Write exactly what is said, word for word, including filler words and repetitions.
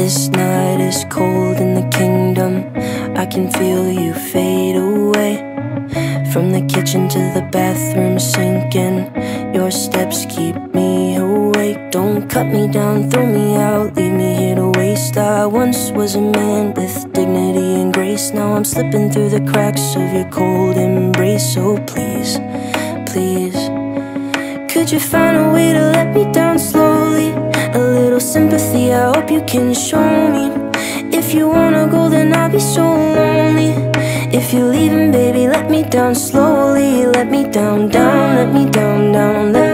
This night is cold in the kingdom. I can feel you fade away. From the kitchen to the bathroom sinking, your steps keep me awake. Don't cut me down, throw me out, leave me here to waste. I once was a man with dignity and grace. Now I'm slipping through the cracks of your cold embrace. So please, please, could you find a way to let me down slowly? A little sympathy, I hope you can show me. If you wanna go, then I'll be so lonely. If you're leaving, baby, let me down slowly. Let me down, down, let me down, down, let